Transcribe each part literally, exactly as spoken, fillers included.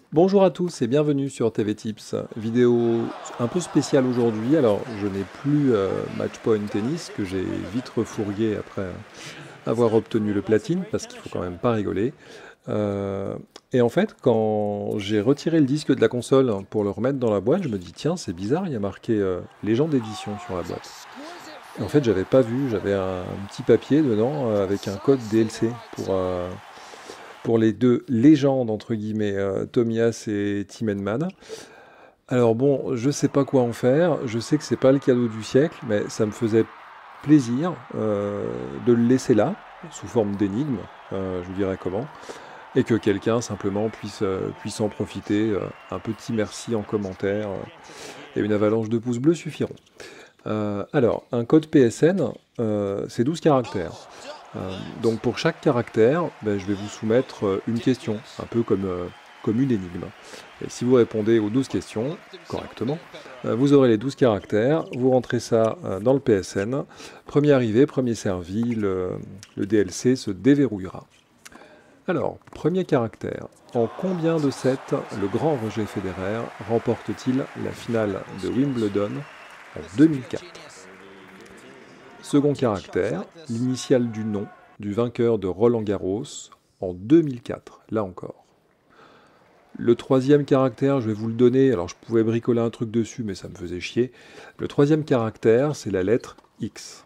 Bonjour à tous et bienvenue sur T V Tips. Vidéo un peu spéciale aujourd'hui. Alors, je n'ai plus euh, Matchpoint Tennis que j'ai vite refourgué après avoir obtenu le platine parce qu'il faut quand même pas rigoler. Euh, et en fait, quand j'ai retiré le disque de la console pour le remettre dans la boîte, je me dis tiens, c'est bizarre, il y a marqué euh, légende d'édition sur la boîte. Et en fait, j'avais pas vu, j'avais un, un petit papier dedans euh, avec un code D L C pour, euh, pour les deux légendes, entre guillemets, euh, Tomias et Tim Henman. Alors bon, je sais pas quoi en faire, je sais que c'est pas le cadeau du siècle, mais ça me faisait plaisir euh, de le laisser là, sous forme d'énigme, euh, je vous dirai comment, et que quelqu'un simplement puisse, euh, puisse en profiter. Euh, un petit merci en commentaire euh, et une avalanche de pouces bleus suffiront. Euh, alors, un code P S N, euh, c'est douze caractères. Euh, donc pour chaque caractère, ben, je vais vous soumettre euh, une question, un peu comme, euh, comme une énigme. Et si vous répondez aux douze questions correctement, euh, vous aurez les douze caractères, vous rentrez ça euh, dans le P S N. Premier arrivé, premier servi, le, le D L C se déverrouillera. Alors, premier caractère. En combien de sets le grand Roger Federer remporte-t-il la finale de Wimbledon en deux mille quatre? Second caractère, l'initiale du nom du vainqueur de Roland-Garros en deux mille quatre, là encore. Le troisième caractère, je vais vous le donner, alors je pouvais bricoler un truc dessus, mais ça me faisait chier. Le troisième caractère, c'est la lettre X.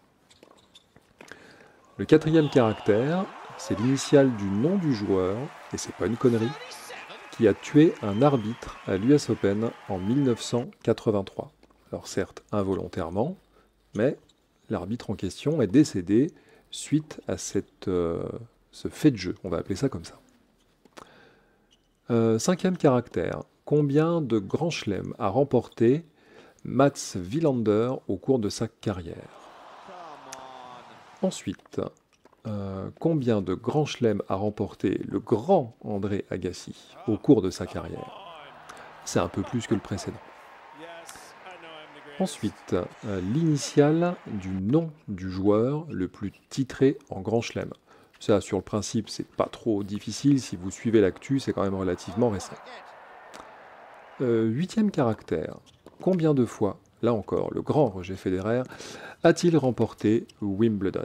Le quatrième caractère, c'est l'initiale du nom du joueur, et c'est pas une connerie, qui a tué un arbitre à l'U S Open en mille neuf cent quatre-vingt-trois. Alors certes, involontairement, mais l'arbitre en question est décédé suite à cette, euh, ce fait de jeu, on va appeler ça comme ça. Euh, cinquième caractère, combien de grands chelems a remporté Mats Wilander au cours de sa carrière? Ensuite, euh, combien de grands chelems a remporté le grand André Agassi au cours de sa carrière? C'est un peu plus que le précédent. Ensuite, euh, l'initiale du nom du joueur le plus titré en Grand Chelem. Ça, sur le principe, c'est pas trop difficile. Si vous suivez l'actu, c'est quand même relativement récent. Euh, huitième caractère. Combien de fois, là encore, le grand Roger Federer a-t-il remporté Wimbledon?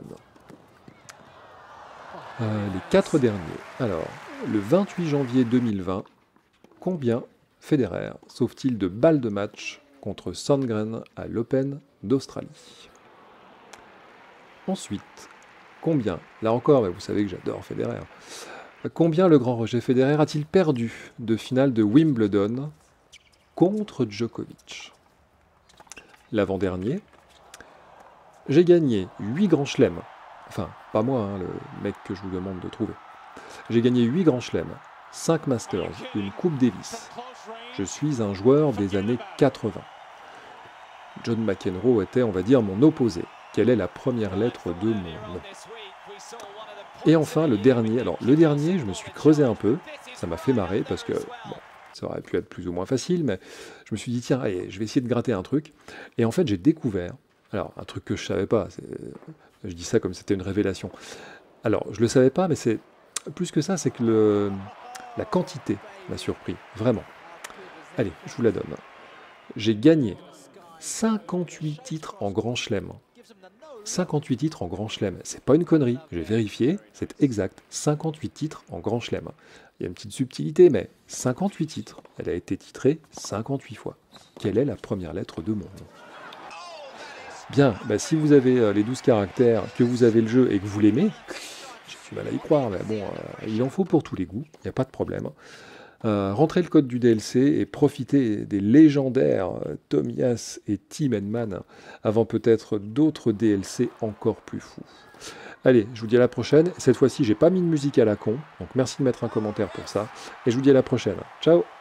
euh, Les quatre derniers. Alors, le vingt-huit janvier deux mille vingt, combien Federer sauve-t-il de balles de match contre Sandgren à l'Open d'Australie? Ensuite, combien, là encore, mais vous savez que j'adore Federer, combien le grand Roger Federer a-t-il perdu de finale de Wimbledon contre Djokovic? L'avant-dernier, j'ai gagné huit grands chelems, enfin, pas moi, hein, le mec que je vous demande de trouver. J'ai gagné huit grands chelems, cinq Masters, une Coupe Davis. Je suis un joueur des années quatre-vingts. John McEnroe était, on va dire, mon opposé. Quelle est la première lettre de mon nom? Et enfin, le dernier. Alors, le dernier, je me suis creusé un peu. Ça m'a fait marrer parce que, bon, ça aurait pu être plus ou moins facile, mais je me suis dit, tiens, allez, je vais essayer de gratter un truc. Et en fait, j'ai découvert, alors, un truc que je savais pas, je dis ça comme c'était une révélation. Alors, je le savais pas, mais c'est plus que ça, c'est que le, la quantité m'a surpris, vraiment. Allez, je vous la donne. J'ai gagné cinquante-huit titres en Grand Chelem. cinquante-huit titres en Grand Chelem. C'est pas une connerie, j'ai vérifié, c'est exact. cinquante-huit titres en Grand Chelem. Il y a une petite subtilité, mais cinquante-huit titres. Elle a été titrée cinquante-huit fois. Quelle est la première lettre de mon nom? Bien, bah si vous avez euh, les douze caractères, que vous avez le jeu et que vous l'aimez, j'ai du mal à y croire, mais bon, euh, il en faut pour tous les goûts, il n'y a pas de problème. Euh, rentrez le code du D L C et profitez des légendaires euh, Tomias et Tim Henman avant peut-être d'autres D L C encore plus fous. Allez, je vous dis à la prochaine. Cette fois-ci, j'ai pas mis de musique à la con, donc merci de mettre un commentaire pour ça. Et je vous dis à la prochaine. Ciao!